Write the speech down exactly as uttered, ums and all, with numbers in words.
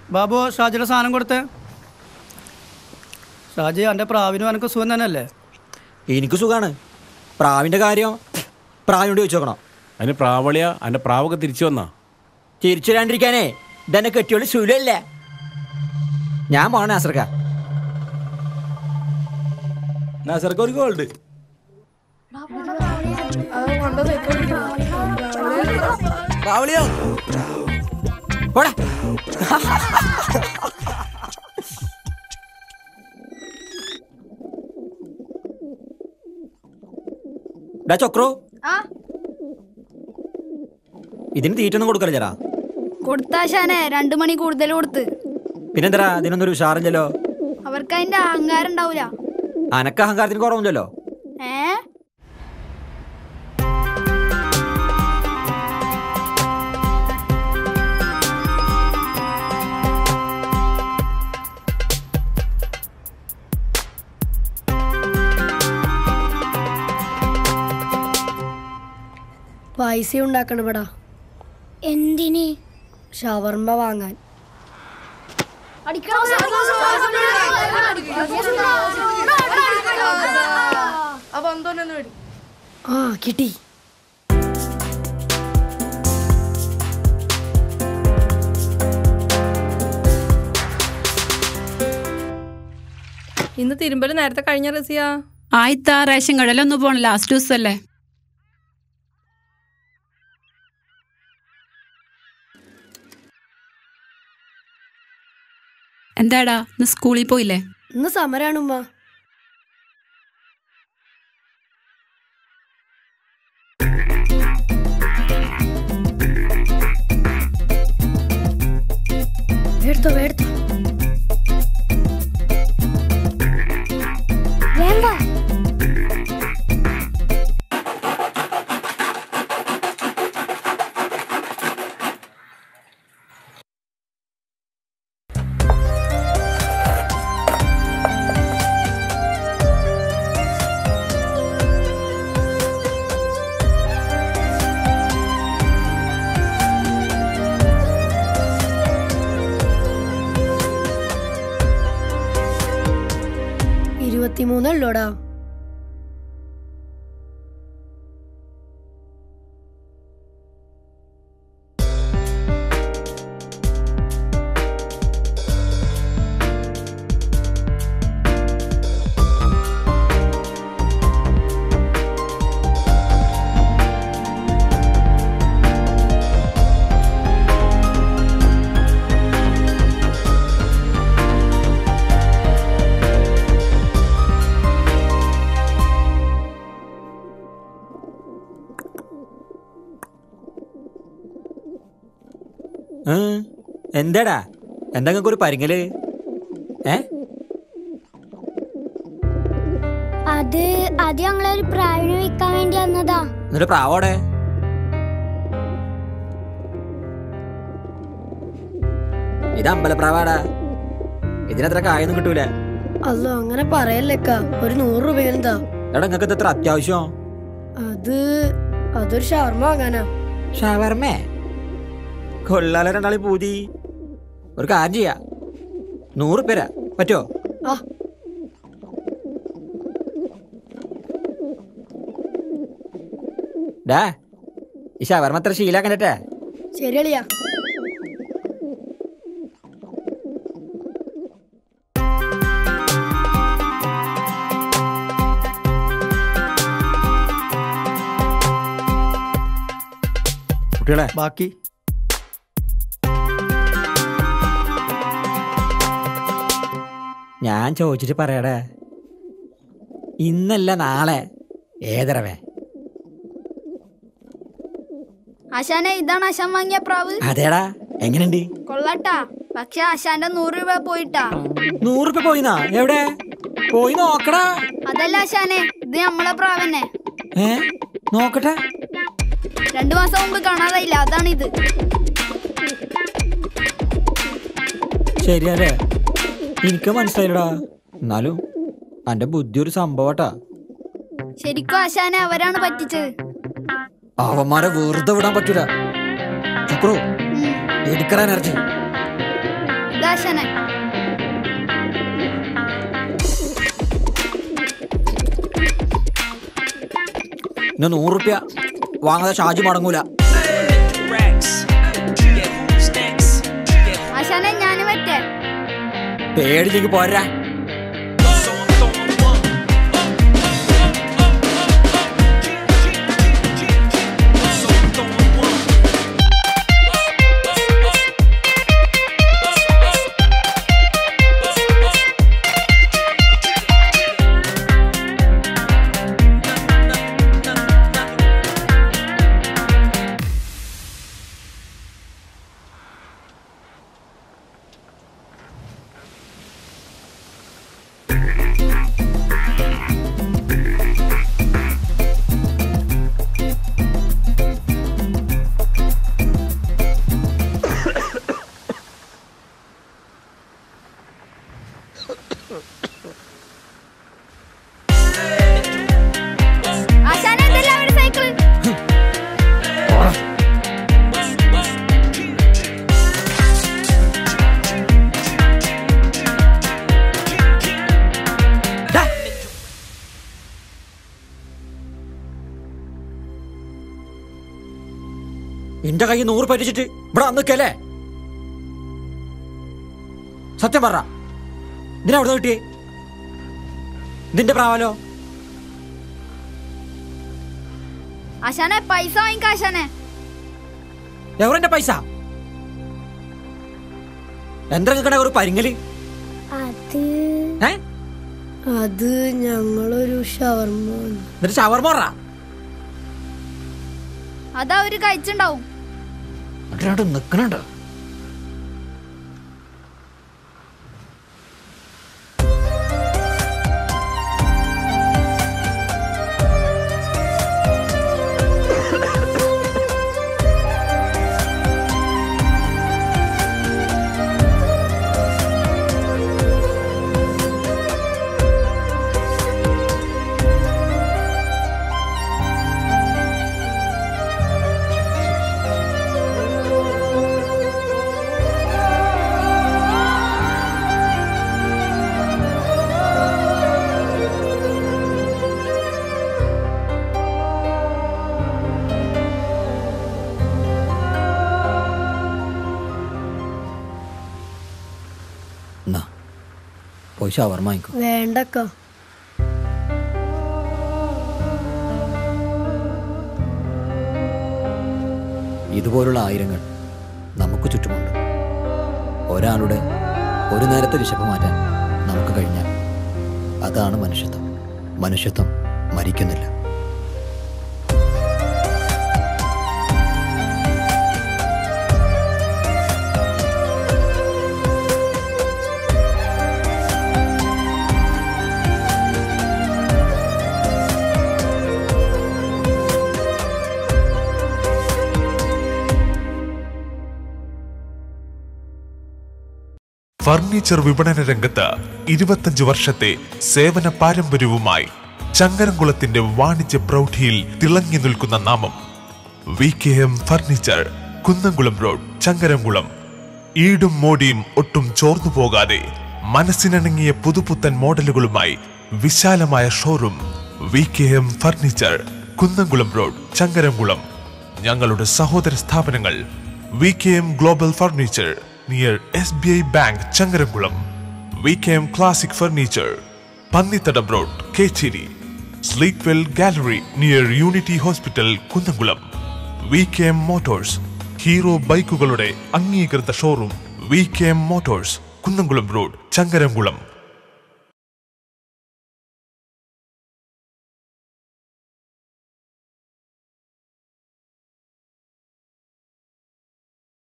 ബാബു ഷാജിയുടെ സാധനം കൊടുത്തേ. ഷാജി എൻ്റെ പ്രാവിനും എനിക്ക് സുഖം തന്നെയല്ലേ? എനിക്ക് സുഖമാണ്. പ്രാവിൻ്റെ കാര്യം പ്രാവിനോട് ചോദിച്ചു നോക്കണം. അതിന് പ്രാവളിയാ അതിൻ്റെ പ്രാവൊക്കെ തിരിച്ചു വന്നാ? തിരിച്ചു വരാണ്ടിരിക്കാനേ ഇതെന്നെ കെട്ടിയോളി സുലല്ലേ. ഞാൻ പോണേ നാസർക്ക. നാസർക്ക ഒരു ഗോൾഡ്. പ്രാവളിയോ പോടാ. ചൊക്രോ ഇതിന് തീറ്റൊന്നും കൊടുക്കല ചേരാ. കൊടുത്താശാനെ രണ്ടു മണി കൂടുതൽ കൊടുത്ത്. പിന്നെന്തരാ ഇതിനൊന്നും ഒരു ഉഷാറില്ലല്ലോ. അവർക്ക് അതിന്റെ അഹങ്കാരം ഉണ്ടാവൂല. അനക്ക് അഹങ്കാരത്തിന് കുറവില്ലല്ലോ. ഏ പൈസ ഉണ്ടാക്കണം ഇവിടെ. എന്തിന്? ഷവർമ്മ വാങ്ങാൻ. ആ കിട്ടി. ഇന്ന് തിരുമ്പല് നേരത്തെ കഴിഞ്ഞ റസിയ. ആയിത്താ റേഷൻ കടയിലൊന്നും പോണ ലാസ്റ്റ് ദിവസമല്ലേ? എന്താടാ ഇന്ന് സ്കൂളിൽ പോയില്ലേ? ഇന്ന് സമരാണ് ഉമ്മ. എടുത്തോ എടുത്തോ. വേണ്ട. ഇരുപത്തിമൂന്നല്ലോടാ. എന്താടാ എന്താ ഒരു പരിങ്ങല്? ഏ അത് അത് ഞങ്ങളൊരു പ്രാവിനെ വിൽക്കാൻ വേണ്ടി വന്നതാ. എന്നിട്ട് പ്രാവോടെ? ഇത് അമ്പലപ്രാവാടാ. ഇതിനത്ര കായൊന്നും കിട്ടൂല. അല്ലോ അങ്ങനെ പറയല്ലേക്ക. ഒരു നൂറ് രൂപ എന്താ? എടാ നിങ്ങക്ക് എത്ര അത്യാവശ്യം? അത് അതൊരു ഷവർമ്മ വാങ്ങാനാ. ഷവർമ്മേ? കൊള്ളാല രണ്ടാളി പൂതി. ഒരു കാര്യം ചെയ്യാ, നൂറ് പേരാ പറ്റോ? ആ ഡാ ഈ ഷവർമ്മ അത്ര ശീലാക്കണ്ടേ? ശരി അളിയാ. കുട്ടികളെ ബാക്കി ഞാൻ ചോദിച്ചിട്ട് പറയാടേ. ഇന്നല്ല നാളെ ഏതരവേ? ആശാനെ ഇതാണ് ആശാൻ വാങ്ങിയ പ്രാവ്. അതേടാ. എങ്ങനെയുണ്ട്? കൊള്ളാട്ടാ. പക്ഷെ ആശാന്റെ നൂറ് രൂപ പോയിട്ടാ. നൂറ് രൂപ പോയിന്നാ? എവിടെ പോയി നോക്കടാ. അതല്ല ആശാനെ, ഇത് നമ്മളെ പ്രാവന്നെ. ഏ നോക്കട്ടെ. രണ്ടു മാസം മുമ്പ് കാണാതായില്ല, അതാണിത്. ശരിയല്ലേ? എനിക്ക് മനസ്സിലായില്ലടാ. എന്നാലും എന്റെ ബുദ്ധി ഒരു സംഭവട്ടാ. ശരിക്കും ആശാനെ അവരാണ് പറ്റിച്ചത്. അവന്മാരെ വെറുതെ വിടാൻ പറ്റൂല. ചക്രു എടുക്കടാ എനർജി. ഇത് ആശാനെ. ഇന്ന് നൂറ് റുപ്യ വാങ്ങാതെ ഷാജി മടങ്ങൂല. ആശാനെ ഞാൻ പറ്റേ പേടിലേക്ക് പോരാ. എന്റെ കൈ നൂറ് പറ്റിച്ചിട്ട് ഇവിടെ വന്നിക്കല്ലേ? സത്യം പറ, ഇതിനാ അവിടെ കിട്ടിയേ? ഇതിന്റെ പ്രാവലോ? ആശാനെ പൈസ വാങ്ങിക്ക. ആശാനെ എവരെന്റെ പൈസ? എന്താ നിൽക്കണേ ഒരു പരിങ്ങല്? അത് ഏ അത് ഞങ്ങളൊരു ഷവർമ. എന്നിട്ട് ഷവർമ പറ. അതാ ഒരു കഴിച്ചുണ്ടാവും. അതിനോട് നിക്കണുണ്ട്. പോയി ഷവർമ വാങ്ങിക്കോ. വേണ്ടക്ക. ഇതുപോലുള്ള ആയിരങ്ങൾ നമുക്ക് ചുറ്റുമുണ്ട്. ഒരാളുടെ ഒരു നേരത്തെ വിശപ്പ് മാറ്റാൻ നമുക്ക് കഴിഞ്ഞാൽ അതാണ് മനുഷ്യത്വം. മനുഷ്യത്വം മരിക്കുന്നില്ല. ഫർണിച്ചർ വിപണന രംഗത്ത് ഇരുപത്തഞ്ച് വർഷത്തെ സേവന പാരമ്പര്യവുമായി ചങ്ങരംകുളത്തിന്റെ വാണിജ്യ പ്രൗഢിയിൽ തിളങ്ങി നിൽക്കുന്ന നാമം V K M furniture, Kunnamkulam road, Changaramkulam. ഈടും മോടിയും ഒട്ടും ചോർന്നു പോകാതെ മനസ്സിനിണങ്ങിയ പുതുപുത്തൻ മോഡലുകളുമായി വിശാലമായ showroom V K M furniture, Kunnamkulam road, Changaramkulam. ഞങ്ങളുടെ സഹോദര സ്ഥാപനങ്ങൾ V K M global furniture near S B I bank, Changaramkulam. V K M classic furniture, Pannithadam road, Kechery. Sleekwell gallery near Unity hospital, Kunnamkulam. V K M motors, Hero ബൈക്കുകളുടെ അംഗീകൃത showroom V K M motors, Kunnamkulam road, Changaramkulam.